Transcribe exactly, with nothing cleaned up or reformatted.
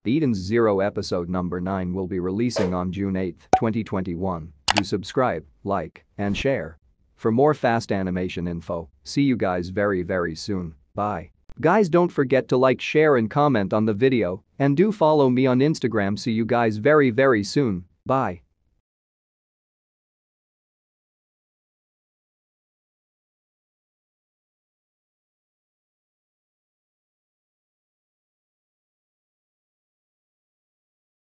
Eden's Zero episode number nine will be releasing on June eighth, twenty twenty-one. Do subscribe, like, and share. For more fast animation info, see you guys very very soon, bye. Guys, don't forget to like, share and comment on the video, and do follow me on Instagram. See you guys very very soon, bye.